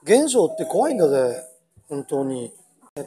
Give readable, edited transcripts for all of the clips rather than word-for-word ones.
現象って怖いんだぜ、本当に。7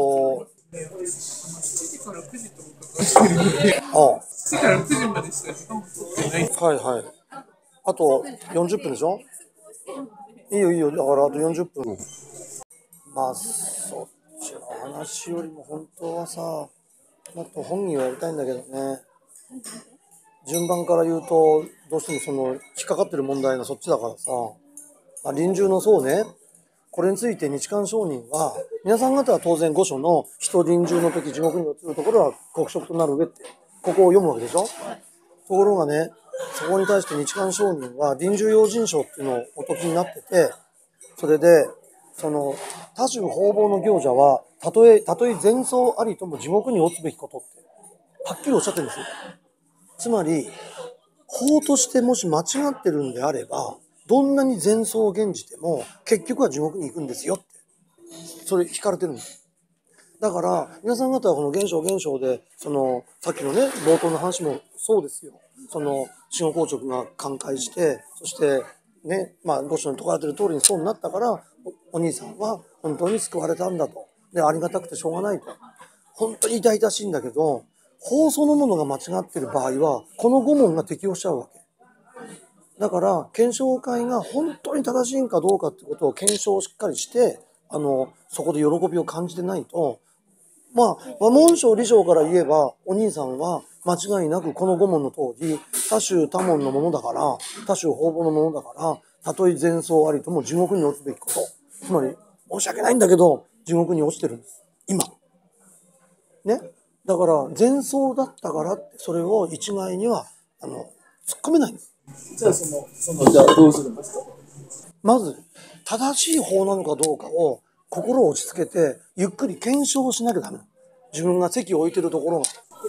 時から9時と僕が7時から9時までしか時間も取ってない。 はいはい。あと40分でしょ。いいよいいよ、だからあと40分。まあそっちの話よりも本当はさ、もっと本人はやりたいんだけどね。順番から言うとどうしてもその引っかかってる問題がそっちだからさ、臨終のそうね。これについて日韓上人は、皆さん方は当然御所の人臨終の時地獄に落ちるところは国色となる上って、ここを読むわけでしょ。ところがね、そこに対して日韓上人は臨終用心書っていうのをお解きになってて、それで、その多種方々の行者は、たとえ前相ありとも地獄に落ちべきことって、はっきりおっしゃってるんですよ。つまり、法としてもし間違ってるんであれば、どんなに前相を現じても、結局は地獄に行くんですよって。それ引かれてるんです。だから、皆さん方はこの現象で、さっきのね、冒頭の話もそうですよ。死後硬直が寛解して、そして、ね、御所に説かれてる通りにそうになったから、お兄さんは本当に救われたんだと。で、ありがたくてしょうがないと。本当に痛々しいんだけど、法そのものが間違ってる場合は、この5問が適用しちゃうわけ。だから、検証会が本当に正しいんかどうかってことを検証をしっかりして、そこで喜びを感じてないと、文章理章から言えば、お兄さんは間違いなくこの5問の通り、多種多問のものだから、多種方々のものだから、たとえ前相ありとも地獄に落ちべきこと。つまり、申し訳ないんだけど、地獄に落ちてるんです。今。ね。だから、前相だったからって、それを一概には、突っ込めないんです。 じゃあじゃあどうするんですか。 まず、正しい法なのかどうかを心を落ち着けて、ゆっくり検証しなきゃダメなの。自分が席を置いてるところが。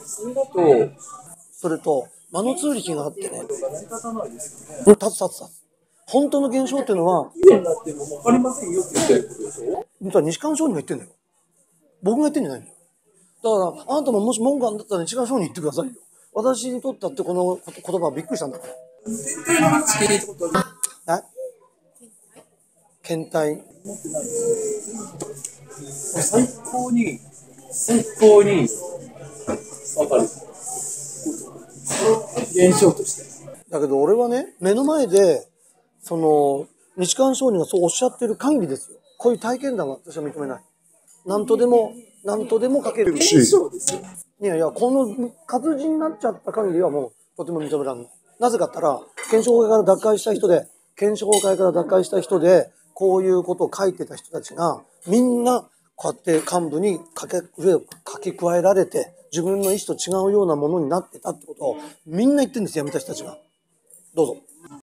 それと、間の通力があってね。立つ。本当の現象っていうのは、 になっても分かりませんよって言ってることでしょ。 実は西関商人が言ってんだよ。僕が言ってんじゃないんだよ。だから、あなたももし文句あんだったら西関商人言ってくださいよ。私にとったってこの言葉はびっくりしたんだから。 天体の話聞いたことある。 検体。 最高に分かる。現象として。 だけど俺はね、目の前で、日韓商人がそうおっしゃってる限りですよ。こういう体験談は私は認めない。なんとでも書けるし。いや、この活字になっちゃった限りはもうとても認められない。なぜかって言ったら、検証会から脱会した人で、こういうことを書いてた人たちが、みんな、こうやって幹部に書き加えられて、自分の意思と違うようなものになってたってことを、みんな言ってるんですよ、辞めた人たちが。どうぞ。